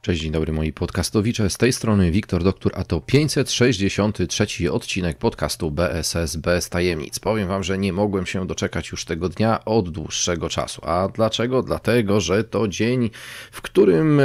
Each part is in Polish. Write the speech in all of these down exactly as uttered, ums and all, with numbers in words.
Cześć, dzień dobry moi podcastowicze, z tej strony Wiktor Doktor, a to pięćset sześćdziesiąty trzeci odcinek podcastu B S S bez tajemnic. Powiem wam, że nie mogłem się doczekać już tego dnia od dłuższego czasu. A dlaczego? Dlatego, że to dzień, w którym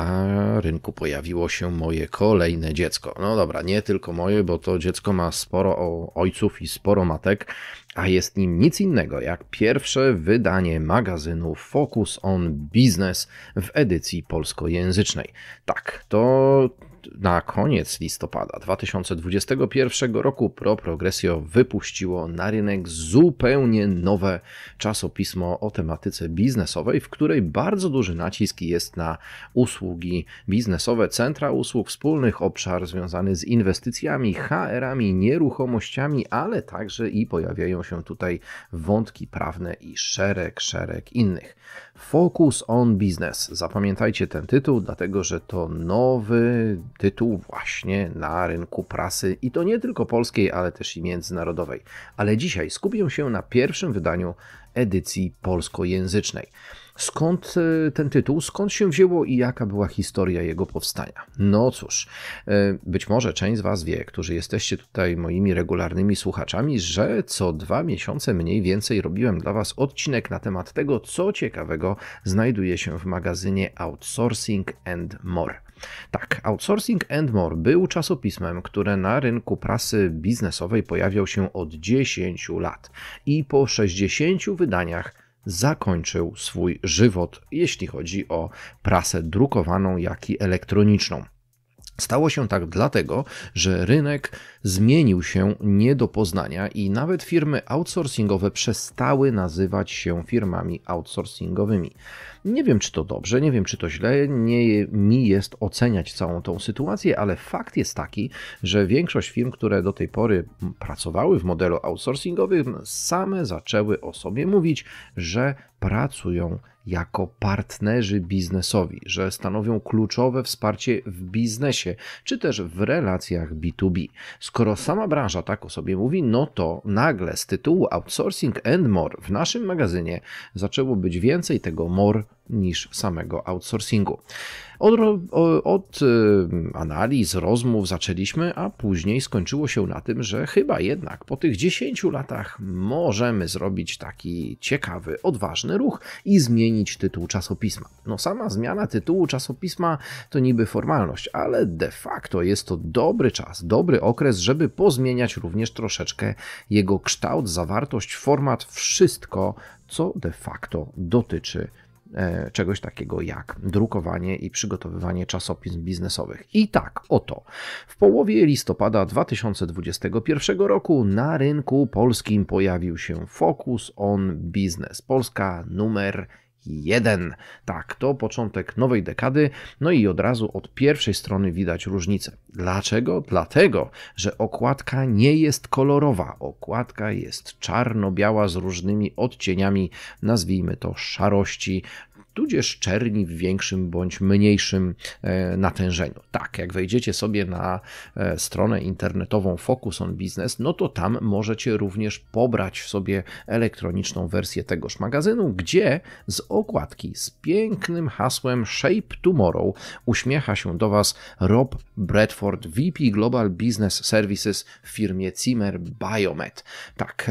na rynku pojawiło się moje kolejne dziecko. No dobra, nie tylko moje, bo to dziecko ma sporo ojców i sporo matek, a jest nim nic innego jak pierwsze wydanie magazynu Focus on Business w edycji polskojęzycznej. Tak, to na koniec listopada dwa tysiące dwudziestego pierwszego roku Pro Progressio wypuściło na rynek zupełnie nowe czasopismo o tematyce biznesowej, w której bardzo duży nacisk jest na usługi biznesowe, centra usług wspólnych, obszar związany z inwestycjami, H R-ami, nieruchomościami, ale także i pojawiają się tutaj wątki prawne i szereg, szereg innych. Focus on Business. Zapamiętajcie ten tytuł, dlatego że to nowy tytuł właśnie na rynku prasy i to nie tylko polskiej, ale też i międzynarodowej. Ale dzisiaj skupię się na pierwszym wydaniu edycji polskojęzycznej. Skąd ten tytuł? Skąd się wzięło i jaka była historia jego powstania? No cóż, być może część z was wie, którzy jesteście tutaj moimi regularnymi słuchaczami, że co dwa miesiące mniej więcej robiłem dla was odcinek na temat tego, co ciekawego znajduje się w magazynie Outsourcing and More. Tak, Outsourcing and More był czasopismem, które na rynku prasy biznesowej pojawiał się od dziesięciu lat i po sześćdziesięciu wydaniach zakończył swój żywot, jeśli chodzi o prasę drukowaną, jak i elektroniczną. Stało się tak dlatego, że rynek zmienił się nie do poznania i nawet firmy outsourcingowe przestały nazywać się firmami outsourcingowymi. Nie wiem, czy to dobrze, nie wiem, czy to źle, nie mi jest oceniać całą tą sytuację, ale fakt jest taki, że większość firm, które do tej pory pracowały w modelu outsourcingowym, same zaczęły o sobie mówić, że pracują jako partnerzy biznesowi, że stanowią kluczowe wsparcie w biznesie, czy też w relacjach B dwa B. Skoro sama branża tak o sobie mówi, no to nagle z tytułu Outsourcing and More w naszym magazynie zaczęło być więcej tego more niż samego outsourcingu. Od, od analiz, rozmów zaczęliśmy, a później skończyło się na tym, że chyba jednak po tych dziesięciu latach możemy zrobić taki ciekawy, odważny ruch i zmienić tytuł czasopisma. No sama zmiana tytułu czasopisma to niby formalność, ale de facto jest to dobry czas, dobry okres, żeby pozmieniać również troszeczkę jego kształt, zawartość, format, wszystko, co de facto dotyczy czegoś takiego jak drukowanie i przygotowywanie czasopism biznesowych. I tak, oto, w połowie listopada dwa tysiące dwudziestego pierwszego roku na rynku polskim pojawił się Focus on Business. Polska numer jeden. Tak, to początek nowej dekady, no i od razu od pierwszej strony widać różnicę. Dlaczego? Dlatego, że okładka nie jest kolorowa. Okładka jest czarno-biała z różnymi odcieniami, nazwijmy to szarości, tudzież czerni w większym bądź mniejszym natężeniu. Tak, jak wejdziecie sobie na stronę internetową Focus on Business, no to tam możecie również pobrać sobie elektroniczną wersję tegoż magazynu, gdzie z okładki z pięknym hasłem Shape Tomorrow uśmiecha się do was Rob Bradford, V P Global Business Services w firmie Zimmer Biomet. Tak,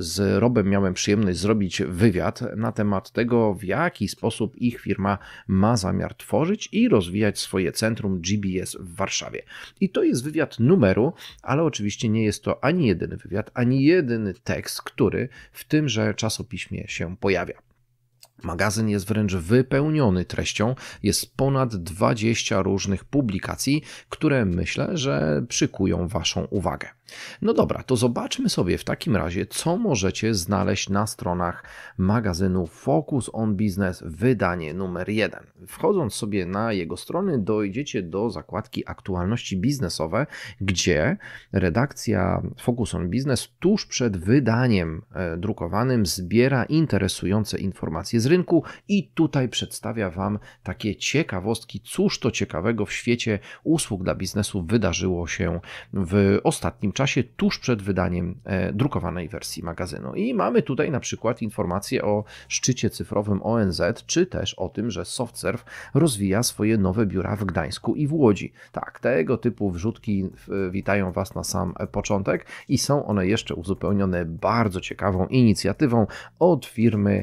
z Robem miałem przyjemność zrobić wywiad na temat tego, w jaki sposób ich firma ma zamiar tworzyć i rozwijać swoje centrum G B S w Warszawie. I to jest wywiad numeru, ale oczywiście nie jest to ani jedyny wywiad, ani jedyny tekst, który w tymże czasopiśmie się pojawia. Magazyn jest wręcz wypełniony treścią, jest ponad dwadzieścia różnych publikacji, które myślę, że przykują waszą uwagę. No dobra, to zobaczmy sobie w takim razie, co możecie znaleźć na stronach magazynu Focus on Business wydanie numer jeden. Wchodząc sobie na jego strony, dojdziecie do zakładki aktualności biznesowe, gdzie redakcja Focus on Business tuż przed wydaniem drukowanym zbiera interesujące informacje z rynku i tutaj przedstawia Wam takie ciekawostki, cóż to ciekawego w świecie usług dla biznesu wydarzyło się w ostatnim czasie, tuż przed wydaniem drukowanej wersji magazynu. I mamy tutaj na przykład informacje o szczycie cyfrowym O N Z, czy też o tym, że SoftServe rozwija swoje nowe biura w Gdańsku i w Łodzi. Tak, tego typu wrzutki witają Was na sam początek i są one jeszcze uzupełnione bardzo ciekawą inicjatywą od firmy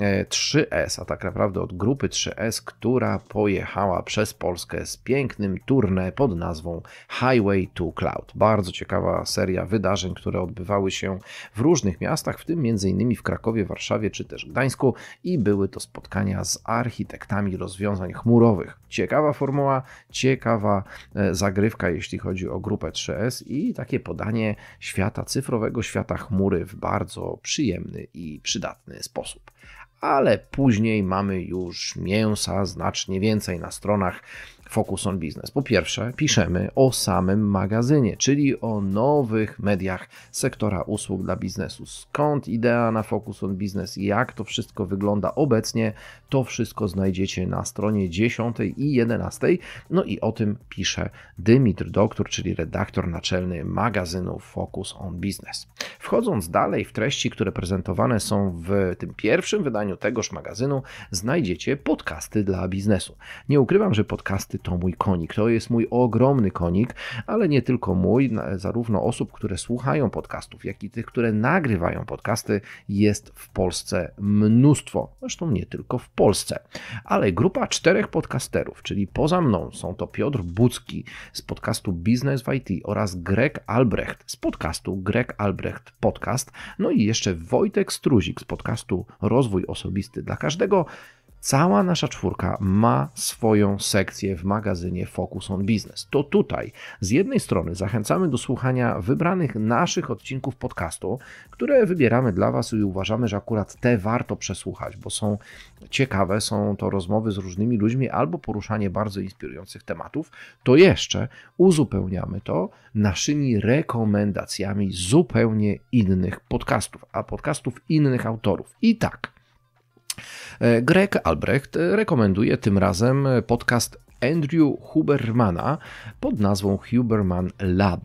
trzy S, a tak naprawdę od grupy trzy S, która pojechała przez Polskę z pięknym tournée pod nazwą Highway to Cloud. Bardzo ciekawa seria wydarzeń, które odbywały się w różnych miastach, w tym między innymi w Krakowie, Warszawie czy też Gdańsku i były to spotkania z architektami rozwiązań chmurowych. Ciekawa formuła, ciekawa zagrywka, jeśli chodzi o grupę trzy S i takie podanie świata cyfrowego, świata chmury w bardzo przyjemny i przydatny sposób. Ale później mamy już mięsa znacznie więcej na stronach Focus on Business. Po pierwsze, piszemy o samym magazynie, czyli o nowych mediach sektora usług dla biznesu. Skąd idea na Focus on Business i jak to wszystko wygląda obecnie, to wszystko znajdziecie na stronie dziesiątej i jedenastej. No i o tym pisze Dymitr Doktor, czyli redaktor naczelny magazynu Focus on Business. Wchodząc dalej w treści, które prezentowane są w tym pierwszym wydaniu tegoż magazynu, znajdziecie podcasty dla biznesu. Nie ukrywam, że podcasty to mój konik, to jest mój ogromny konik, ale nie tylko mój, zarówno osób, które słuchają podcastów, jak i tych, które nagrywają podcasty jest w Polsce mnóstwo, zresztą nie tylko w Polsce, ale grupa czterech podcasterów, czyli poza mną są to Piotr Bucki z podcastu Biznes w I T oraz Greg Albrecht z podcastu Greg Albrecht Podcast, no i jeszcze Wojtek Struzik z podcastu Rozwój Osobisty dla Każdego. Cała nasza czwórka ma swoją sekcję w magazynie Focus on Business. To tutaj z jednej strony zachęcamy do słuchania wybranych naszych odcinków podcastu, które wybieramy dla Was i uważamy, że akurat te warto przesłuchać, bo są ciekawe, są to rozmowy z różnymi ludźmi albo poruszanie bardzo inspirujących tematów. To jeszcze uzupełniamy to naszymi rekomendacjami zupełnie innych podcastów, a podcastów innych autorów. I tak, Greg Albrecht rekomenduje tym razem podcast Andrew Hubermana pod nazwą Huberman Lab.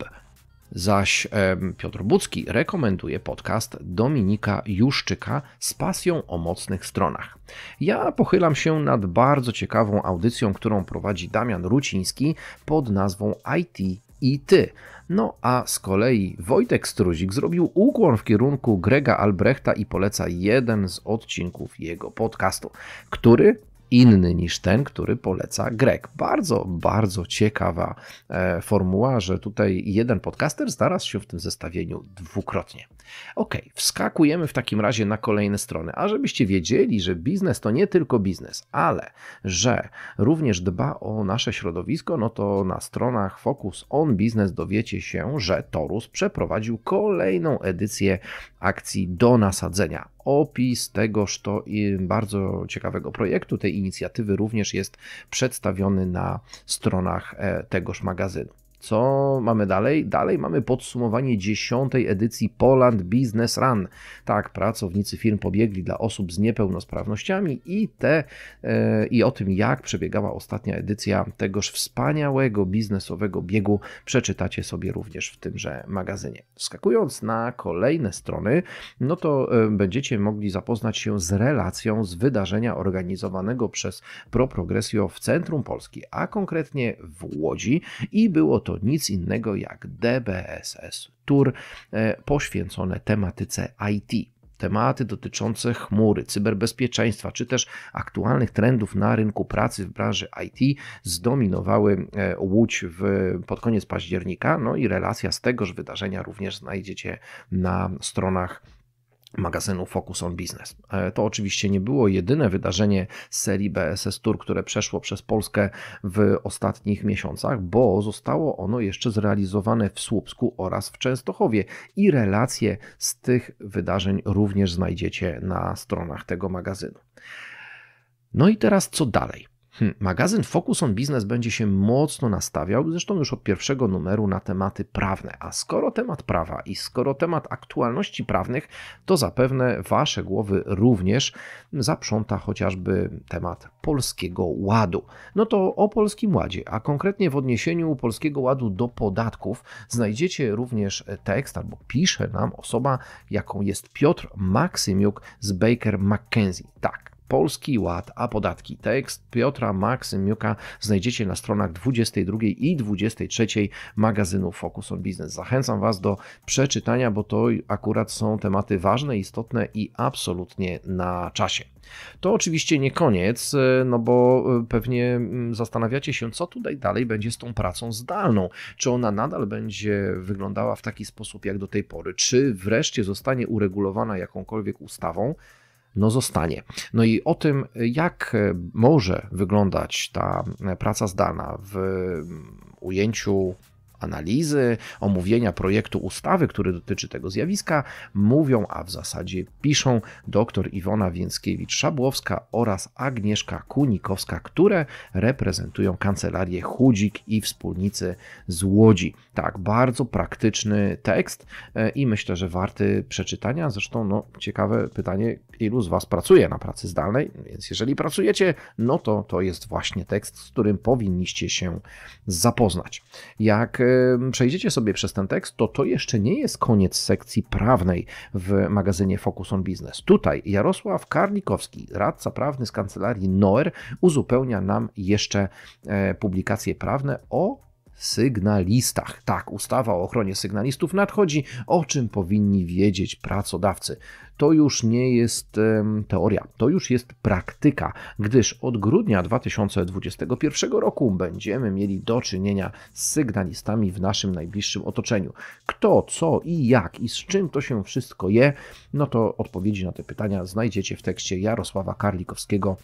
Zaś Piotr Bucki rekomenduje podcast Dominika Juszczyka z pasją o mocnych stronach. Ja pochylam się nad bardzo ciekawą audycją, którą prowadzi Damian Ruciński pod nazwą I T i Ty. No a z kolei Wojtek Struzik zrobił ukłon w kierunku Grega Albrechta i poleca jeden z odcinków jego podcastu, który inny niż ten, który poleca Greg. Bardzo, bardzo ciekawa e, formuła, że tutaj jeden podcaster znalazł się w tym zestawieniu dwukrotnie. Ok, wskakujemy w takim razie na kolejne strony, a żebyście wiedzieli, że biznes to nie tylko biznes, ale że również dba o nasze środowisko, no to na stronach Focus on Business dowiecie się, że Torus przeprowadził kolejną edycję akcji do nasadzenia. Opis tegoż to bardzo ciekawego projektu, tej inicjatywy również jest przedstawiony na stronach tegoż magazynu. Co mamy dalej? Dalej mamy podsumowanie dziesiątej edycji Poland Business Run. Tak, pracownicy firm pobiegli dla osób z niepełnosprawnościami i, te, yy, i o tym, jak przebiegała ostatnia edycja tegoż wspaniałego biznesowego biegu, przeczytacie sobie również w tymże magazynie. Wskakując na kolejne strony, no to yy, będziecie mogli zapoznać się z relacją z wydarzenia organizowanego przez Pro Progressio w centrum Polski, a konkretnie w Łodzi i było to nic innego jak D B S S Tour poświęcone tematyce I T. Tematy dotyczące chmury, cyberbezpieczeństwa, czy też aktualnych trendów na rynku pracy w branży I T zdominowały Łódź w, pod koniec października, no i relacja z tegoż wydarzenia również znajdziecie na stronach magazynu Focus on Business. To oczywiście nie było jedyne wydarzenie z serii B S S Tour, które przeszło przez Polskę w ostatnich miesiącach, bo zostało ono jeszcze zrealizowane w Słupsku oraz w Częstochowie i relacje z tych wydarzeń również znajdziecie na stronach tego magazynu. No i teraz co dalej? Hmm, magazyn Focus on Business będzie się mocno nastawiał, zresztą już od pierwszego numeru, na tematy prawne. A skoro temat prawa i skoro temat aktualności prawnych, to zapewne Wasze głowy również zaprząta chociażby temat Polskiego Ładu. No to o Polskim Ładzie, a konkretnie w odniesieniu Polskiego Ładu do podatków znajdziecie również tekst, albo pisze nam osoba, jaką jest Piotr Maksymiuk z Baker McKenzie. Tak. Polski Ład, a podatki. Tekst Piotra Maksymiuka znajdziecie na stronach dwudziestej drugiej i dwudziestej trzeciej magazynu Focus on Business. Zachęcam Was do przeczytania, bo to akurat są tematy ważne, istotne i absolutnie na czasie. To oczywiście nie koniec, no bo pewnie zastanawiacie się, co tutaj dalej będzie z tą pracą zdalną. Czy ona nadal będzie wyglądała w taki sposób jak do tej pory? Czy wreszcie zostanie uregulowana jakąkolwiek ustawą? No zostanie. No i o tym, jak może wyglądać ta praca zdalna w ujęciu analizy, omówienia projektu ustawy, który dotyczy tego zjawiska, mówią, a w zasadzie piszą dr Iwona Więckiewicz-Szabłowska oraz Agnieszka Kunikowska, które reprezentują kancelarię Chudzik i Wspólnicy z Łodzi. Tak, bardzo praktyczny tekst i myślę, że warty przeczytania. Zresztą no, ciekawe pytanie, ilu z Was pracuje na pracy zdalnej, więc jeżeli pracujecie, no to to jest właśnie tekst, z którym powinniście się zapoznać. Jak przejdziecie sobie przez ten tekst, to to jeszcze nie jest koniec sekcji prawnej w magazynie Focus on Business. Tutaj Jarosław Karlikowski, radca prawny z kancelarii Noer, uzupełnia nam jeszcze publikacje prawne o sygnalistach. Tak, ustawa o ochronie sygnalistów nadchodzi, o czym powinni wiedzieć pracodawcy. To już nie jest um, teoria, to już jest praktyka, gdyż od grudnia dwa tysiące dwudziestego pierwszego roku będziemy mieli do czynienia z sygnalistami w naszym najbliższym otoczeniu. Kto, co i jak i z czym to się wszystko je, no to odpowiedzi na te pytania znajdziecie w tekście Jarosława Karlikowskiego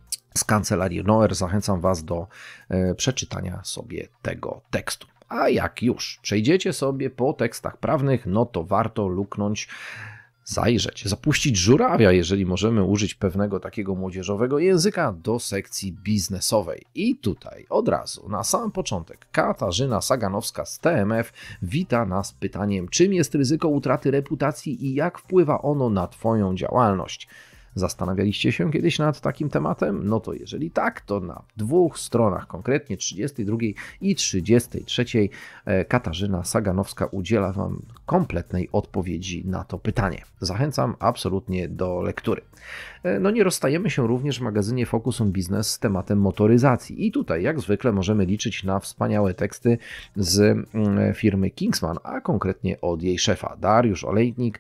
z kancelarii Noer. Zachęcam Was do e, przeczytania sobie tego tekstu. A jak już przejdziecie sobie po tekstach prawnych, no to warto luknąć, zajrzeć, zapuścić żurawia, jeżeli możemy użyć pewnego takiego młodzieżowego języka, do sekcji biznesowej. I tutaj od razu, na sam początek, Katarzyna Saganowska z T M F wita nas pytaniem, czym jest ryzyko utraty reputacji i jak wpływa ono na Twoją działalność. Zastanawialiście się kiedyś nad takim tematem? No to jeżeli tak, to na dwóch stronach, konkretnie trzydziestej drugiej i trzydziestej trzeciej, Katarzyna Saganowska udziela Wam kompletnej odpowiedzi na to pytanie. Zachęcam absolutnie do lektury. No nie rozstajemy się również w magazynie Focus on Business z tematem motoryzacji i tutaj jak zwykle możemy liczyć na wspaniałe teksty z firmy Kingsman, a konkretnie od jej szefa. Dariusz Olejnik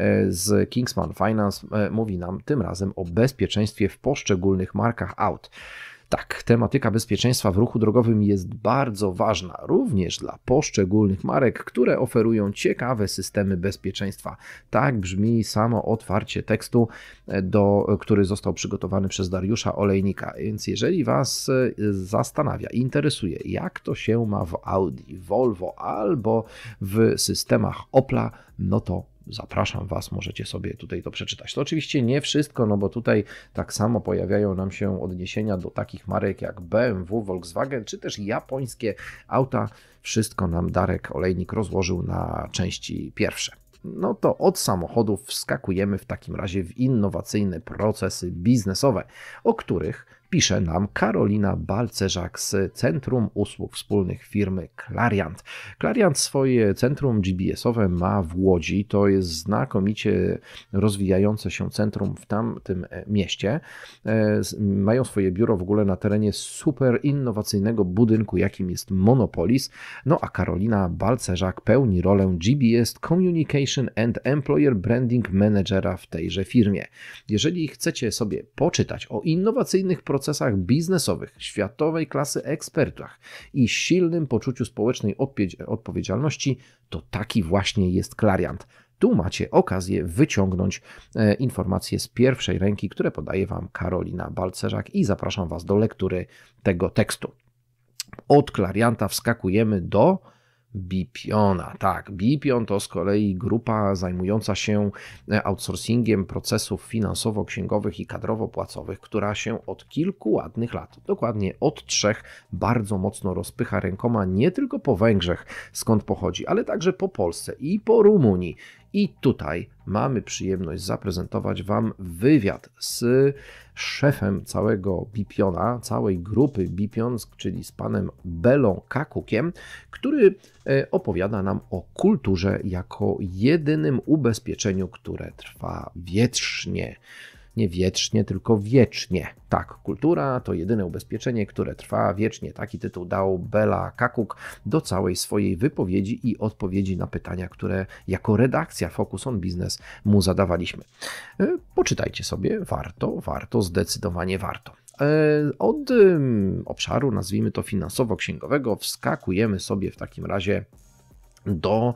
z Kingsman Finance mówi nam tym razem o bezpieczeństwie w poszczególnych markach aut. Tak, tematyka bezpieczeństwa w ruchu drogowym jest bardzo ważna, również dla poszczególnych marek, które oferują ciekawe systemy bezpieczeństwa. Tak brzmi samo otwarcie tekstu, do, który został przygotowany przez Dariusza Olejnika. Więc jeżeli Was zastanawia, interesuje, jak to się ma w Audi, Volvo albo w systemach Opla, no to zapraszam Was, możecie sobie tutaj to przeczytać. To oczywiście nie wszystko, no bo tutaj tak samo pojawiają nam się odniesienia do takich marek jak B M W, Volkswagen, czy też japońskie auta. Wszystko nam Darek Olejnik rozłożył na części pierwsze. No to od samochodów wskakujemy w takim razie w innowacyjne procesy biznesowe, o których pisze nam Karolina Balcerzak z Centrum Usług Wspólnych firmy Clariant. Clariant swoje centrum G B S-owe ma w Łodzi. To jest znakomicie rozwijające się centrum w tamtym mieście. Mają swoje biuro w ogóle na terenie super innowacyjnego budynku, jakim jest Monopolis. No a Karolina Balcerzak pełni rolę G B S Communication and Employer Branding Managera w tejże firmie. Jeżeli chcecie sobie poczytać o innowacyjnych procesach procesach biznesowych, światowej klasy ekspertach i silnym poczuciu społecznej odpowiedzialności, to taki właśnie jest Clariant. Tu macie okazję wyciągnąć e, informacje z pierwszej ręki, które podaje Wam Karolina Balcerzak i zapraszam Was do lektury tego tekstu. Od Clarianta wskakujemy do Bipiona. Tak, Bipion to z kolei grupa zajmująca się outsourcingiem procesów finansowo-księgowych i kadrowo-płacowych, która się od kilku ładnych lat, dokładnie od trzech, bardzo mocno rozpycha rękoma nie tylko po Węgrzech, skąd pochodzi, ale także po Polsce i po Rumunii. I tutaj mamy przyjemność zaprezentować Wam wywiad z szefem całego Bipiona, całej grupy Bipion, czyli z panem Belą Kakukiem, który opowiada nam o kulturze jako jedynym ubezpieczeniu, które trwa wiecznie. Nie wiecznie, tylko wiecznie. Tak, kultura to jedyne ubezpieczenie, które trwa wiecznie. Taki tytuł dał Bela Kakuk do całej swojej wypowiedzi i odpowiedzi na pytania, które jako redakcja Focus on Business mu zadawaliśmy. Poczytajcie sobie, warto, warto, zdecydowanie warto. Od obszaru, nazwijmy to finansowo-księgowego, wskakujemy sobie w takim razie do...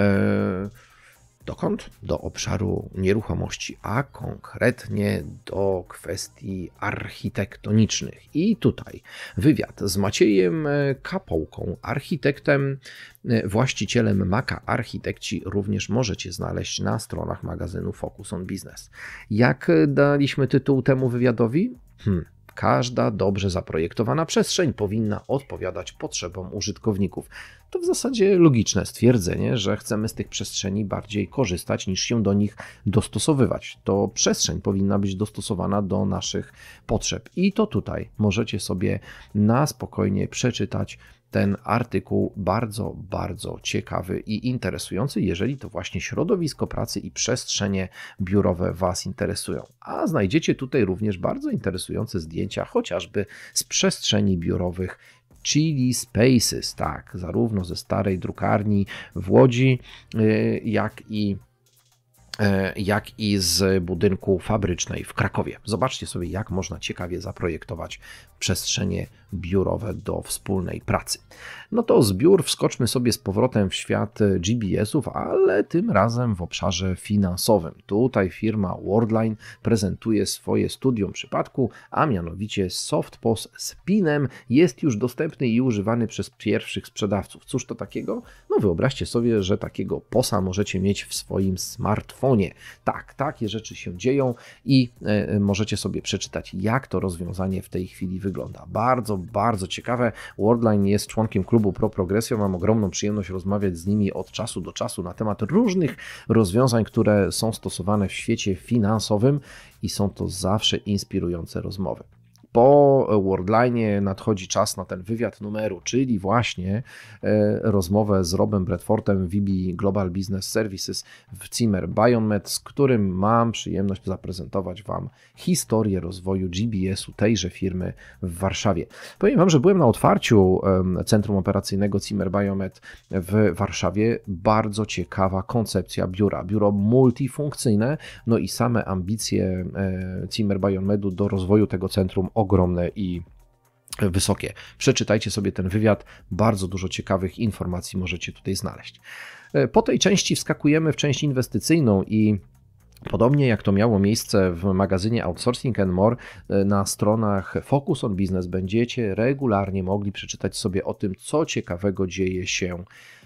Dokąd? Do obszaru nieruchomości, a konkretnie do kwestii architektonicznych. I tutaj wywiad z Maciejem Kapołką, architektem, właścicielem Maka Architekci, również możecie znaleźć na stronach magazynu Focus on Business. Jak daliśmy tytuł temu wywiadowi? Hmm. Każda dobrze zaprojektowana przestrzeń powinna odpowiadać potrzebom użytkowników. To w zasadzie logiczne stwierdzenie, że chcemy z tych przestrzeni bardziej korzystać niż się do nich dostosowywać. To przestrzeń powinna być dostosowana do naszych potrzeb. I to tutaj możecie sobie na spokojnie przeczytać ten artykuł, bardzo, bardzo ciekawy i interesujący, jeżeli to właśnie środowisko pracy i przestrzenie biurowe Was interesują. A znajdziecie tutaj również bardzo interesujące zdjęcia, chociażby z przestrzeni biurowych Chili Spaces, tak, zarówno ze starej drukarni w Łodzi, jak i jak i z budynku fabrycznej w Krakowie. Zobaczcie sobie, jak można ciekawie zaprojektować przestrzenie biurowe do wspólnej pracy. No to z biur wskoczmy sobie z powrotem w świat G B S-ów, ale tym razem w obszarze finansowym. Tutaj firma Worldline prezentuje swoje studium przypadku, a mianowicie SoftPOS z PIN-em jest już dostępny i używany przez pierwszych sprzedawców. Cóż to takiego? No wyobraźcie sobie, że takiego posa możecie mieć w swoim smartfonie. Tak, takie rzeczy się dzieją i y, możecie sobie przeczytać, jak to rozwiązanie w tej chwili wygląda. Bardzo, bardzo ciekawe. Worldline jest członkiem klubu Pro Progressio. Mam ogromną przyjemność rozmawiać z nimi od czasu do czasu na temat różnych rozwiązań, które są stosowane w świecie finansowym i są to zawsze inspirujące rozmowy. Po Worldline nadchodzi czas na ten wywiad numeru, czyli właśnie rozmowę z Robem Bradfordem, V B Global Business Services w Zimmer Biomet, z którym mam przyjemność zaprezentować Wam historię rozwoju G B S-u tejże firmy w Warszawie. Powiem Wam, że byłem na otwarciu Centrum Operacyjnego Zimmer Biomet w Warszawie. Bardzo ciekawa koncepcja biura. Biuro multifunkcyjne, no i same ambicje Zimmer Biometu do rozwoju tego centrum ogromne i wysokie. Przeczytajcie sobie ten wywiad, bardzo dużo ciekawych informacji możecie tutaj znaleźć. Po tej części wskakujemy w część inwestycyjną i podobnie jak to miało miejsce w magazynie Outsourcing and More, na stronach Focus on Business będziecie regularnie mogli przeczytać sobie o tym, co ciekawego dzieje się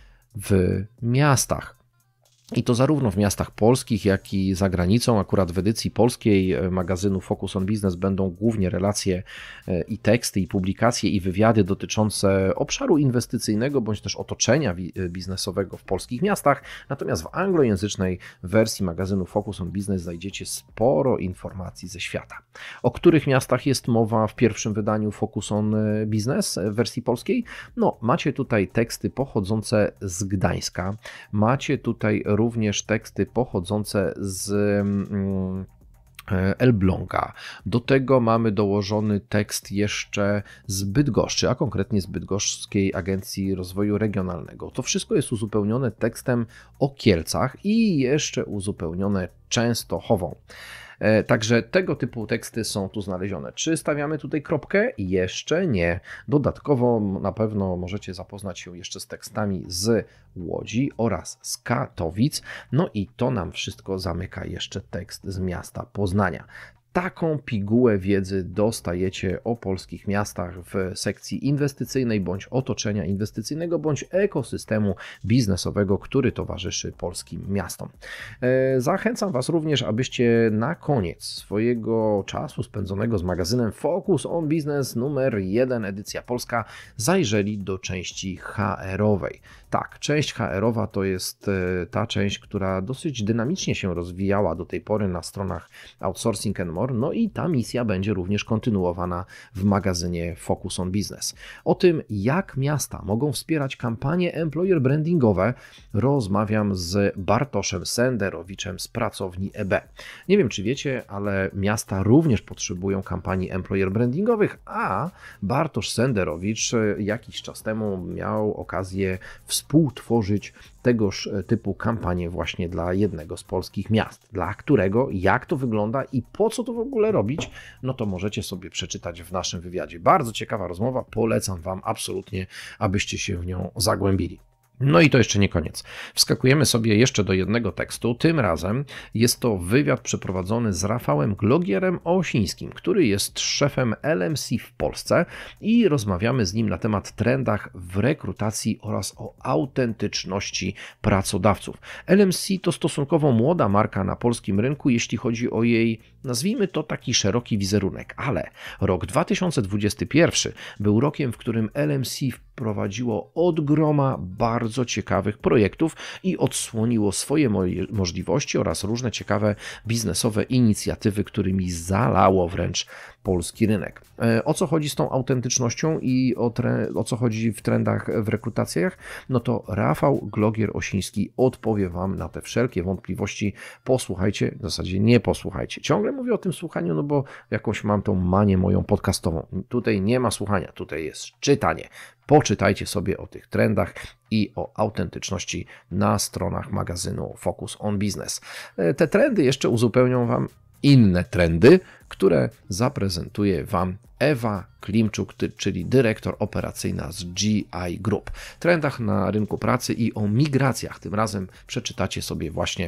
w miastach. I to zarówno w miastach polskich, jak i za granicą. Akurat w edycji polskiej magazynu Focus on Business będą głównie relacje i teksty, i publikacje, i wywiady dotyczące obszaru inwestycyjnego, bądź też otoczenia biznesowego w polskich miastach. Natomiast w anglojęzycznej wersji magazynu Focus on Business znajdziecie sporo informacji ze świata. O których miastach jest mowa w pierwszym wydaniu Focus on Business w wersji polskiej? No, macie tutaj teksty pochodzące z Gdańska, macie tutaj również teksty pochodzące z Elbląga. Do tego mamy dołożony tekst jeszcze z Bydgoszczy, a konkretnie z Bydgoszczskiej Agencji Rozwoju Regionalnego. To wszystko jest uzupełnione tekstem o Kielcach i jeszcze uzupełnione Częstochową. Także tego typu teksty są tu znalezione. Czy stawiamy tutaj kropkę? Jeszcze nie. Dodatkowo na pewno możecie zapoznać się jeszcze z tekstami z Łodzi oraz z Katowic. No i to nam wszystko zamyka jeszcze tekst z miasta Poznania. Taką pigułę wiedzy dostajecie o polskich miastach w sekcji inwestycyjnej bądź otoczenia inwestycyjnego bądź ekosystemu biznesowego, który towarzyszy polskim miastom. Zachęcam Was również, abyście na koniec swojego czasu spędzonego z magazynem Focus on Business numer jeden edycja polska zajrzeli do części H R-owej. Tak, część H R-owa to jest ta część, która dosyć dynamicznie się rozwijała do tej pory na stronach Outsourcing and More, no i ta misja będzie również kontynuowana w magazynie Focus on Business. O tym, jak miasta mogą wspierać kampanie employer brandingowe, rozmawiam z Bartoszem Senderowiczem z pracowni E B. Nie wiem, czy wiecie, ale miasta również potrzebują kampanii employer brandingowych, a Bartosz Senderowicz jakiś czas temu miał okazję współtworzyć tegoż typu kampanię właśnie dla jednego z polskich miast. Dla którego, jak to wygląda i po co to w ogóle robić, no to możecie sobie przeczytać w naszym wywiadzie. Bardzo ciekawa rozmowa, polecam Wam absolutnie, abyście się w nią zagłębili. No i to jeszcze nie koniec. Wskakujemy sobie jeszcze do jednego tekstu. Tym razem jest to wywiad przeprowadzony z Rafałem Glogierem Osińskim, który jest szefem L M C w Polsce i rozmawiamy z nim na temat trendach w rekrutacji oraz o autentyczności pracodawców. L M C to stosunkowo młoda marka na polskim rynku, jeśli chodzi o jej, nazwijmy to, taki szeroki wizerunek, ale rok dwa tysiące dwudziesty pierwszy był rokiem, w którym L M C wprowadziło od groma bardzo ciekawych projektów i odsłoniło swoje możliwości oraz różne ciekawe biznesowe inicjatywy, którymi zalało wręcz polski rynek. O co chodzi z tą autentycznością i o, tre- o co chodzi w trendach w rekrutacjach? No to Rafał Glogier-Osiński odpowie Wam na te wszelkie wątpliwości. Posłuchajcie, w zasadzie nie posłuchajcie. Ciągle mówię o tym słuchaniu, no bo jakąś mam tą manię moją podcastową. Tutaj nie ma słuchania, tutaj jest czytanie. Poczytajcie sobie o tych trendach i o autentyczności na stronach magazynu Focus on Business. Te trendy jeszcze uzupełnią Wam inne trendy, które zaprezentuje Wam Ewa Klimczuk, czyli dyrektor operacyjna z G I Group. Trendach na rynku pracy i o migracjach. Tym razem przeczytacie sobie właśnie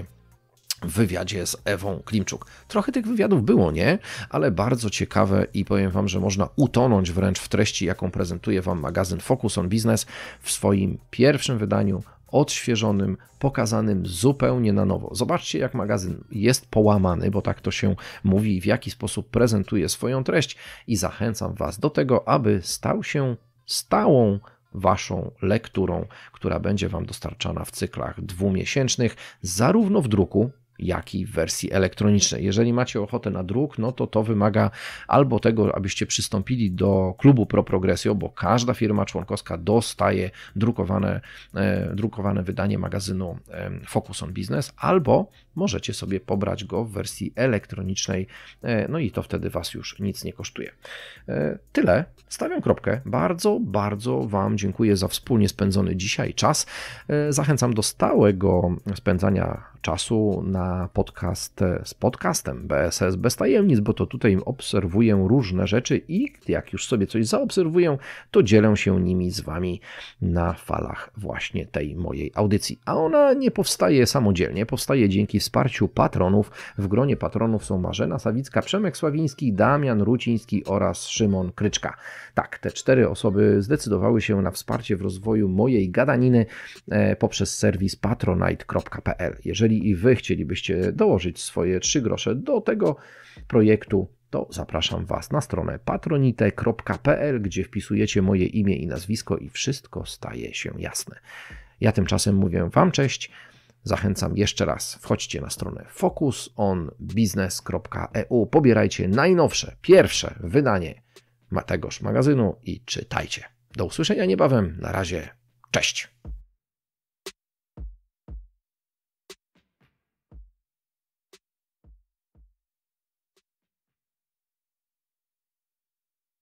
w wywiadzie z Ewą Klimczuk. Trochę tych wywiadów było, nie? Ale bardzo ciekawe i powiem Wam, że można utonąć wręcz w treści, jaką prezentuje Wam magazyn Focus on Business w swoim pierwszym wydaniu, odświeżonym, pokazanym zupełnie na nowo. Zobaczcie, jak magazyn jest połamany, bo tak to się mówi, w jaki sposób prezentuje swoją treść i zachęcam Was do tego, aby stał się stałą Waszą lekturą, która będzie Wam dostarczana w cyklach dwumiesięcznych, zarówno w druku, jak i w wersji elektronicznej. Jeżeli macie ochotę na druk, no to to wymaga albo tego, abyście przystąpili do klubu Pro Progressio, bo każda firma członkowska dostaje drukowane, e, drukowane wydanie magazynu e, Focus on Business, albo możecie sobie pobrać go w wersji elektronicznej, e, no i to wtedy Was już nic nie kosztuje. E, tyle. Stawiam kropkę. Bardzo, bardzo Wam dziękuję za wspólnie spędzony dzisiaj czas. E, zachęcam do stałego spędzania czasu na podcast z podcastem B S S Bez Tajemnic, bo to tutaj obserwuję różne rzeczy i jak już sobie coś zaobserwuję, to dzielę się nimi z Wami na falach właśnie tej mojej audycji. A ona nie powstaje samodzielnie, powstaje dzięki wsparciu patronów. W gronie patronów są Marzena Sawicka, Przemek Sławiński, Damian Ruciński oraz Szymon Kryczka. Tak, te cztery osoby zdecydowały się na wsparcie w rozwoju mojej gadaniny poprzez serwis patronite kropka p l. Jeżeli i Wy chcielibyście dołożyć swoje trzy grosze do tego projektu, to zapraszam Was na stronę patronite kropka p l, gdzie wpisujecie moje imię i nazwisko i wszystko staje się jasne. Ja tymczasem mówię Wam cześć. Zachęcam jeszcze raz, wchodźcie na stronę focus on business kropka e u, pobierajcie najnowsze, pierwsze wydanie tegoż magazynu i czytajcie. Do usłyszenia niebawem. Na razie, cześć.